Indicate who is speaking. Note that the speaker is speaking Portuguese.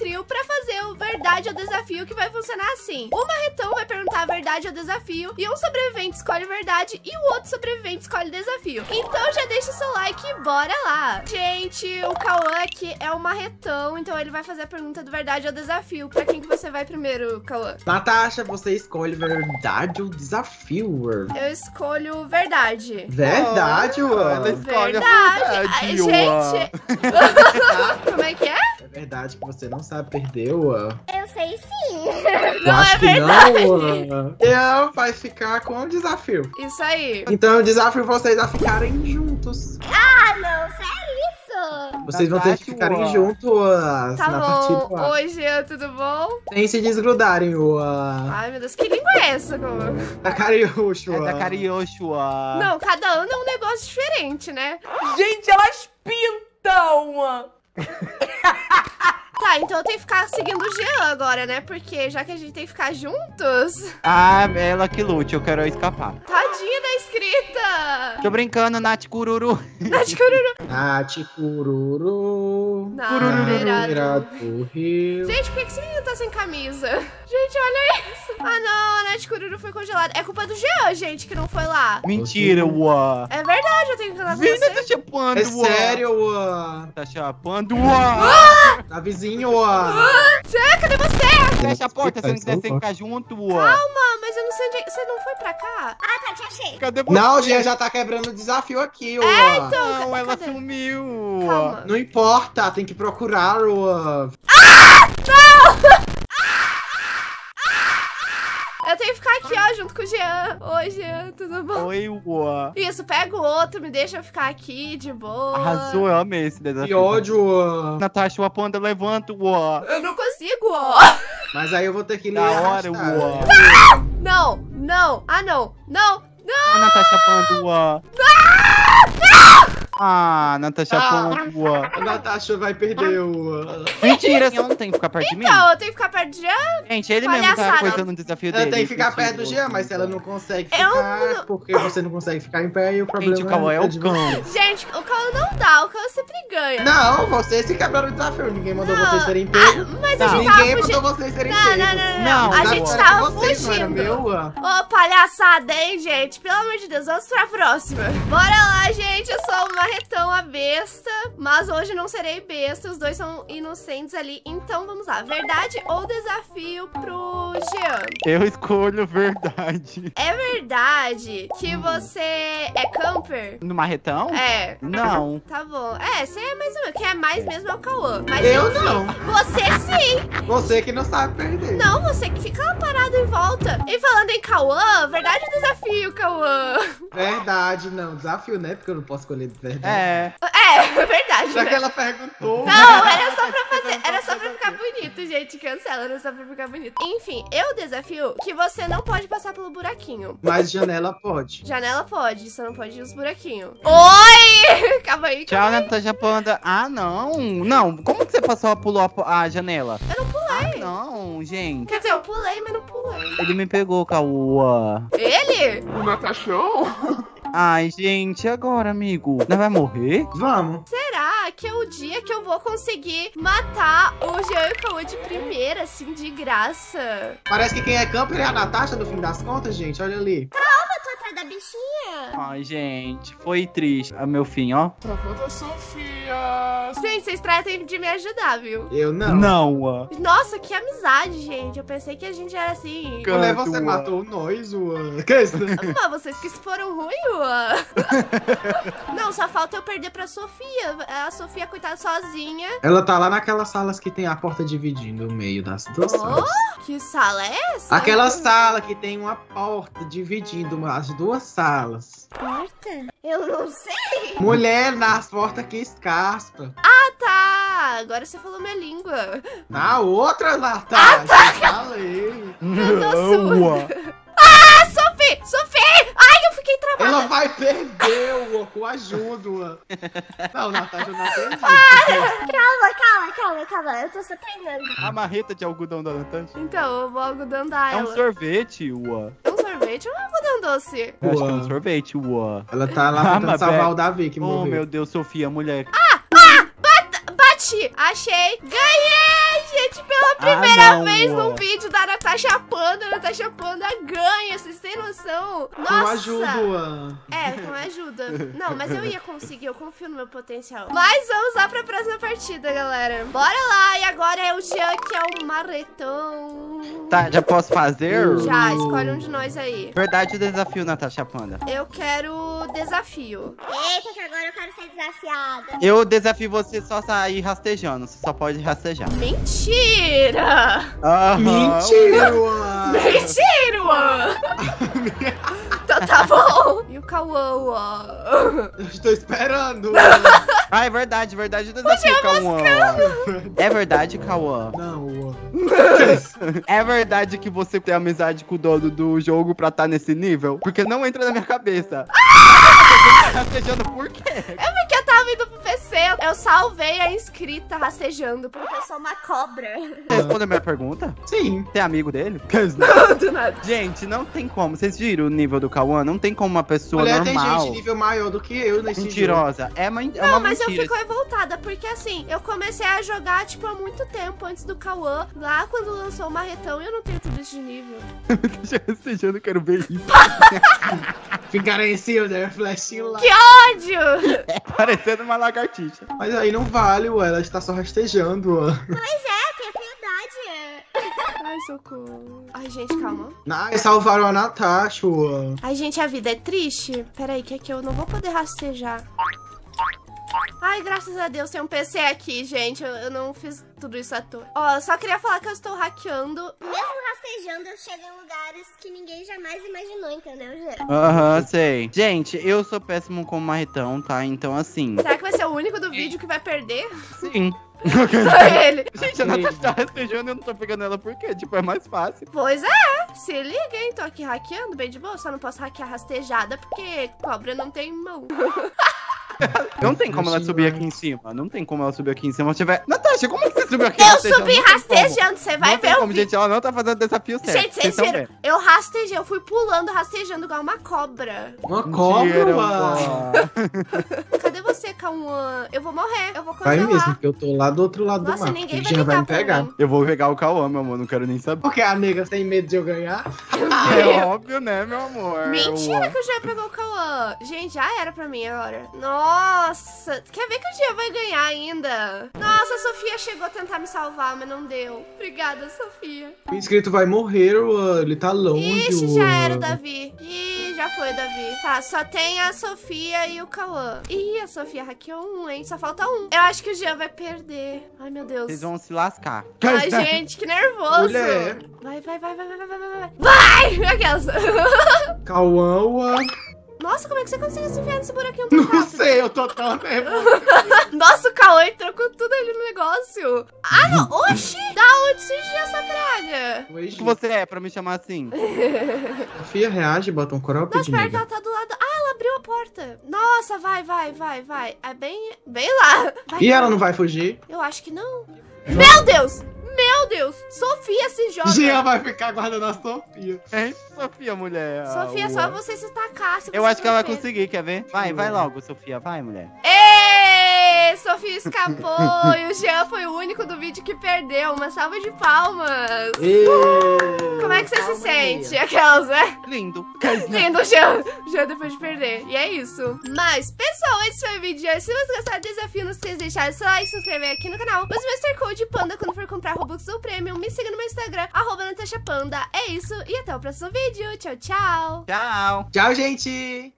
Speaker 1: trio pra fazer o verdade ou desafio, que vai funcionar assim. O marretão vai perguntar a verdade ou desafio, e um sobrevivente escolhe verdade e o outro sobrevivente escolhe desafio. Então já deixa o seu like e bora lá. Gente, o Cauã aqui é o marretão, então ele vai fazer a pergunta do verdade ou desafio. Pra quem que você vai primeiro, Cauã?
Speaker 2: Natasha, você escolhe verdade ou desafio?
Speaker 1: Eu escolho verdade.
Speaker 2: Verdade,
Speaker 3: ela escolhe a
Speaker 1: Ai,
Speaker 3: verdade,
Speaker 1: gente. Como é que é?
Speaker 2: É verdade que você não sabe perder, Uan?
Speaker 4: Eu sei sim.
Speaker 1: Não
Speaker 2: acho
Speaker 1: é
Speaker 2: que
Speaker 1: verdade.
Speaker 2: não, Uan. Eu vai ficar com o desafio.
Speaker 1: Isso aí.
Speaker 2: Então eu desafio vocês a ficarem juntos.
Speaker 4: Ah, não, sério isso?
Speaker 2: Vocês vão ter que ficarem juntos, Uan,
Speaker 1: Tá
Speaker 2: na partida.
Speaker 1: bom. Oi, Jean, tudo bom?
Speaker 2: Sem se desgrudarem, Uan.
Speaker 1: Ai, meu Deus, que língua é essa, Cauã?
Speaker 2: Da Cariúcho,
Speaker 3: É
Speaker 2: Uan.
Speaker 3: da Carioshua.
Speaker 1: Não, cada ano é um negócio diferente, né?
Speaker 5: Gente, elas pintam!
Speaker 1: Tá, então eu tenho que ficar seguindo o Jean agora, né? Porque já que a gente tem que ficar juntos...
Speaker 3: Ah, ela que lute, eu quero escapar.
Speaker 1: Tadinha da inscrita!
Speaker 3: Tô brincando, Nath Cururu.
Speaker 1: Nath Cururu.
Speaker 2: Nath Cururu.
Speaker 1: Na beirada
Speaker 2: do rio.
Speaker 1: Gente, por que esse menino tá sem camisa? Gente, olha isso. Ah, não, a Nath Cururu foi congelada. É culpa do Jean, gente, que não foi lá.
Speaker 3: Mentira, Ua.
Speaker 1: É verdade, eu tenho que andar com
Speaker 3: Vina
Speaker 1: você.
Speaker 3: tá chapando,
Speaker 2: É
Speaker 3: Ua.
Speaker 2: sério, Uan.
Speaker 3: Tá chapando, Ua.
Speaker 2: Tá vizinho, Uan.
Speaker 1: Jean, cadê você?
Speaker 3: Fecha a porta, se não quiser ficar junto, Ua.
Speaker 1: Calma, mas eu não sei onde é. Você não foi pra cá?
Speaker 4: Ah, tá, te achei.
Speaker 3: Cadê você?
Speaker 2: Não, o Jean já tá quebrando o desafio aqui, Uan.
Speaker 1: Então,
Speaker 3: Não, ela
Speaker 1: cadê?
Speaker 3: sumiu.
Speaker 1: Calma.
Speaker 2: Não importa, tem que procurar, Uan.
Speaker 1: Eu tenho que ficar aqui, ó, junto com o Jean. Oi, Jean, tudo bom?
Speaker 3: Oi, Ua.
Speaker 1: Isso, pega o outro, me deixa eu ficar aqui de boa.
Speaker 3: Arrasou, eu amei esse desafio.
Speaker 2: Que ódio, Uan.
Speaker 3: Natasha, o Panda, levanta, Ua.
Speaker 1: Eu não consigo, ó.
Speaker 2: Mas aí eu vou ter que
Speaker 3: Da hora,
Speaker 2: arrastar.
Speaker 3: Ua.
Speaker 1: Não, não. Ah, não. Não, não.
Speaker 3: Ah, Natasha Panda, Ua. Ah, Natasha Panda, Ua.
Speaker 2: A Natasha vai perder, Uan.
Speaker 3: Mentira, eu não tenho que ficar perto de mim.
Speaker 1: Então, eu tenho que ficar perto de Jean.
Speaker 3: Gente, ele mesmo tá
Speaker 1: Palhaçada.
Speaker 3: coisando o desafio dele.
Speaker 2: Ela tem que ficar
Speaker 3: Mentira,
Speaker 2: perto do Jean, mas se ela não consegue
Speaker 1: Eu
Speaker 2: ficar,
Speaker 1: não-
Speaker 2: porque você não consegue ficar em pé, e o problema
Speaker 3: Gente, o Cauã é o
Speaker 2: de
Speaker 3: cão.
Speaker 2: você.
Speaker 1: Gente, o Cauã não dá. O Cauã sempre ganha.
Speaker 2: Não, vocês se quebraram o desafio. Ninguém mandou
Speaker 1: Não.
Speaker 2: vocês serem pegos.
Speaker 1: Mas a
Speaker 3: Não.
Speaker 1: gente tava
Speaker 2: Ninguém
Speaker 1: fugindo.
Speaker 2: mandou vocês serem
Speaker 1: Não,
Speaker 2: pegos.
Speaker 1: não, não, não.
Speaker 3: Não,
Speaker 1: A
Speaker 3: não.
Speaker 1: gente
Speaker 2: Era
Speaker 1: tava
Speaker 2: de vocês, não era
Speaker 1: fugindo.
Speaker 2: meu, Uan.
Speaker 1: Ô, palhaçada, hein, gente? Pelo amor de Deus, vamos pra próxima. Bora lá, gente. Eu sou o marretão, a besta. Mas hoje não serei besta. Os dois são inocentes ali. Então vamos lá. Verdade ou desafio pro Jean?
Speaker 3: Eu escolho verdade.
Speaker 1: É verdade que você é camper?
Speaker 3: No marretão?
Speaker 1: É.
Speaker 3: Não.
Speaker 1: Tá bom. É, você é mais ou menos. Quem é mais mesmo é o Cauã. Mas
Speaker 2: Eu
Speaker 1: enfim,
Speaker 2: não.
Speaker 1: Você sim.
Speaker 2: Você que não sabe perder.
Speaker 1: Não, você que fica lá parado em volta. E falando em Cauã, verdade ou desafio, Cauã?
Speaker 2: Verdade, não. Desafio, né? Porque eu não posso escolher de verdade.
Speaker 3: É.
Speaker 1: É verdade.
Speaker 2: Já
Speaker 1: né?
Speaker 2: que ela perguntou.
Speaker 1: Não, era só pra fazer. Era só pra ficar bonito, gente. Cancela, era só pra ficar bonito. Enfim, eu desafio que você não pode passar pelo buraquinho.
Speaker 2: Mas janela pode.
Speaker 1: Janela pode, você não pode ir os buraquinhos. Oi! Calma aí,
Speaker 3: Tchau,
Speaker 1: calma aí.
Speaker 3: Natasha Panda. Ah, não. Não. Como que você passou pulou a janela?
Speaker 1: Eu não pulei.
Speaker 3: Ah, não, gente.
Speaker 1: Quer dizer, eu pulei, mas não pulei.
Speaker 3: Ele me pegou, Cauã.
Speaker 1: Ele?
Speaker 3: Ai, gente, e agora, amigo? Não vai morrer?
Speaker 2: Vamos.
Speaker 1: Será que é o dia que eu vou conseguir matar o Jean e o Cauã de primeira, assim, de graça?
Speaker 2: Parece que quem é camper é a Natasha, no fim das contas, gente. Olha ali.
Speaker 4: Eu tô atrás da bichinha.
Speaker 3: Ai, gente, foi triste. É meu fim, ó.
Speaker 1: Gente, vocês tratem de me ajudar, viu?
Speaker 2: Eu não.
Speaker 3: Não, ó.
Speaker 1: Nossa, que amizade, gente. Eu pensei que a gente era assim.
Speaker 2: Quando
Speaker 3: Canto,
Speaker 2: você
Speaker 3: Uan.
Speaker 2: matou nós, Uan. Que isso?
Speaker 1: Mas vocês que foram ruins, Uan. Não, só falta eu perder pra Sofia. A Sofia, coitada, sozinha.
Speaker 2: Ela tá lá naquelas salas que tem a porta dividindo o meio das duas salas.
Speaker 1: Oh, que sala é essa?
Speaker 2: Aquela sala que tem uma porta dividindo as duas salas.
Speaker 4: Porta? Eu não sei.
Speaker 2: Mulher nas portas que escaspa.
Speaker 1: Ah, tá. Agora você falou minha língua.
Speaker 2: Na outra, Natasha. Falei.
Speaker 1: Eu tô
Speaker 3: Não,
Speaker 1: surda.
Speaker 3: ó.
Speaker 1: Ah, Sofia! Sofia! Ai, eu fiquei travada.
Speaker 2: Ela vai perder, Uan, com ajuda, Uan. Não, Natasha, eu não acredito.
Speaker 4: Calma. Eu tô só treinando.
Speaker 3: A marreta de algodão da Natasha.
Speaker 1: Então, eu vou algodandar
Speaker 3: É um
Speaker 1: ela.
Speaker 3: sorvete, Ua.
Speaker 1: É um sorvete ou um algodão doce?
Speaker 3: Eu acho que é
Speaker 2: Uau.
Speaker 3: um sorvete, Ua.
Speaker 2: Ela tá lá
Speaker 3: Ah,
Speaker 2: tentando
Speaker 3: mas
Speaker 2: salvar
Speaker 3: velho.
Speaker 2: o Davi, que
Speaker 3: Oh,
Speaker 2: morreu.
Speaker 3: meu Deus, Sofia, mulher.
Speaker 1: Bati! Achei! Ganhei, Gente, pela primeira
Speaker 3: não,
Speaker 1: vez
Speaker 3: Lua.
Speaker 1: num vídeo da Natasha Panda, a Natasha Panda ganha, vocês têm noção? Nossa!
Speaker 2: Com ajuda.
Speaker 1: É, com ajuda. Não, mas eu ia conseguir, eu confio no meu potencial. Mas vamos lá pra próxima partida, galera. Bora lá, e agora é o Jean que é o marretão.
Speaker 3: Tá, já posso fazer?
Speaker 1: Já, escolhe um de nós aí.
Speaker 3: Verdade ou desafio, Natasha Panda?
Speaker 1: Eu quero desafio.
Speaker 4: Eita, que agora eu quero ser desafiada.
Speaker 3: Eu desafio você só sair rastejando. Você só pode rastejar.
Speaker 1: Mentira!
Speaker 3: Aham.
Speaker 2: Mentira!
Speaker 1: Mentira! Então tá bom. E o Cauã?
Speaker 2: Eu estou esperando.
Speaker 3: Ah, é verdade o desafio, Cauã. É verdade, Cauã.
Speaker 2: Não,
Speaker 3: É verdade que você tem amizade com o dono do jogo pra estar nesse nível? Porque não entra na minha cabeça. Você tá rastejando por quê?
Speaker 1: É porque eu tava indo pro PC. Eu salvei a inscrita rastejando, porque eu sou uma cobra.
Speaker 3: Você respondeu a minha pergunta?
Speaker 2: sim.
Speaker 3: Você é amigo dele?
Speaker 1: Do nada.
Speaker 3: Gente, não tem como. Vocês viram o nível do Cauã? Não tem como uma pessoa
Speaker 2: Mulher, tem
Speaker 3: normal,
Speaker 2: gente nível maior do que eu nesse jogo.
Speaker 3: mentirosa. É uma
Speaker 1: Não, mas eu
Speaker 3: mentira.
Speaker 1: fico revoltada, porque assim, eu comecei a jogar, tipo, há muito tempo antes do Cauã, lá quando lançou o Marretão, e eu não tenho tudo isso de nível.
Speaker 3: Deixa eu rastejando, eu quero ver isso.
Speaker 2: Ficaram em cima, né? Flechinho lá.
Speaker 1: Que ódio!
Speaker 3: Parecendo uma lagartixa.
Speaker 2: Mas aí não vale, ué. Ela está só rastejando, ué.
Speaker 4: Pois é, tem piedade.
Speaker 1: Ai, socorro. Ai, gente, calma.
Speaker 2: Ai, salvaram a Natasha, ué.
Speaker 1: Ai, gente, a vida é triste. Peraí, que aqui eu não vou poder rastejar. Ai, graças a Deus tem um PC aqui, gente. Eu não fiz tudo isso à toa. Ó, eu só queria falar que eu estou hackeando.
Speaker 4: Mesmo rastejando, eu chego em lugares que ninguém jamais imaginou, entendeu, Gê?
Speaker 3: Aham, sei. Gente, eu sou péssimo como marretão, tá? Então, assim,
Speaker 1: Será que vai ser o único do vídeo que vai perder?
Speaker 3: sim.
Speaker 1: Ele.
Speaker 3: Gente, a Natasha tá rastejando e eu não tô pegando ela por quê? Tipo, é mais fácil.
Speaker 1: Pois é, se liga, hein? Tô aqui hackeando, bem de boa. Só não posso hackear rastejada porque cobra não tem mão.
Speaker 3: Não tem como ela subir aqui em cima. Não tem como ela subir aqui em cima. Se tiver... Natasha, como é que você subiu aqui
Speaker 1: Eu
Speaker 3: rastejando?
Speaker 1: subi
Speaker 3: Não tem como.
Speaker 1: rastejando, você vai
Speaker 3: Não tem
Speaker 1: ver o
Speaker 3: como,
Speaker 1: vídeo.
Speaker 3: gente. Ela não tá fazendo o desafio certo.
Speaker 1: Gente, vocês
Speaker 3: tão
Speaker 1: viram?
Speaker 3: vendo.
Speaker 1: Eu rastejei, eu fui pulando, rastejando igual uma cobra.
Speaker 2: Uma cobra,
Speaker 3: Mentira,
Speaker 2: ué.
Speaker 1: Cadê você, Cauã? Eu vou morrer, eu vou
Speaker 2: Vai
Speaker 1: congelar.
Speaker 2: mesmo, porque eu tô lá do outro lado do
Speaker 1: Nossa,
Speaker 2: mapa.
Speaker 1: ninguém
Speaker 2: O
Speaker 1: vai
Speaker 2: Jean vai
Speaker 1: ligar
Speaker 2: me
Speaker 1: pra
Speaker 2: pegar.
Speaker 1: mim.
Speaker 3: Eu vou pegar o Cauã, meu amor. Não quero nem saber.
Speaker 2: Porque a nega tem medo de eu ganhar.
Speaker 3: É óbvio, né, meu amor?
Speaker 1: Mentira que o Jean pegou o Cauã. Gente, já era pra mim agora. Nossa, quer ver que o Jean vai ganhar ainda? Nossa, a Sofia chegou a tentar me salvar, mas não deu. Obrigada, Sofia.
Speaker 2: O inscrito vai morrer, ué. Ele tá longe,
Speaker 1: Ixi, já
Speaker 2: ué.
Speaker 1: era o Davi. Ih, já foi o Davi. Tá, só tem a Sofia e o Cauã. Ih, a Sofia hackeou um, hein? Só falta um. Eu acho que o Jean vai perder. Ai, meu Deus.
Speaker 3: Vocês vão se lascar.
Speaker 1: Ai, gente, que nervoso.
Speaker 2: Mulher.
Speaker 1: Vai, vai, vai, vai, vai, vai, vai, vai. Vai! Aquelas.
Speaker 2: Cauã, ué.
Speaker 1: Nossa, como é que você conseguiu se enfiar nesse buraquinho tão
Speaker 2: Não
Speaker 1: rápido?
Speaker 2: sei, eu tô tão nervoso.
Speaker 1: Nossa, o Cauã entrou com tudo ali no negócio. Ah, não. Oxi! Da onde surgiu essa praga?
Speaker 2: Oi,
Speaker 3: O que
Speaker 2: Jean.
Speaker 3: você é pra me chamar assim?
Speaker 2: Sofia, reage, bota um crop
Speaker 1: Nossa,
Speaker 2: de
Speaker 1: pior que
Speaker 2: nega.
Speaker 1: ela tá do lado. Ah, ela abriu a porta. Nossa, vai, vai, vai, vai. É bem lá. Vai,
Speaker 2: E ela não vai fugir?
Speaker 1: Eu acho que não. Meu Deus! Meu Deus! Sofia se joga.
Speaker 2: Jean vai ficar guardando a Sofia.
Speaker 3: É isso, Sofia, mulher.
Speaker 1: Sofia, só você se tacar. Se
Speaker 3: Eu
Speaker 1: você
Speaker 3: acho que ela vai
Speaker 1: bater.
Speaker 3: conseguir, quer ver? Vai logo, Sofia. Vai, mulher.
Speaker 1: Ê! Sofia escapou e o Jean foi o único do vídeo que perdeu. Uma salva de palmas. Como é que você se sente? Aquelas, né?
Speaker 3: Lindo.
Speaker 1: Lindo, Jean. Jean depois de perder. E é isso. Mas, pessoal, esse foi o vídeo de hoje. Se você gostar do desafio, não esqueça de deixar seu like e se inscrever aqui no canal. Use o Mr. Code Panda quando for comprar Robux ou Premium. Me siga no meu Instagram, @NatashaPanda. É isso e até o próximo vídeo. Tchau, tchau.
Speaker 3: Tchau.
Speaker 2: Tchau, gente.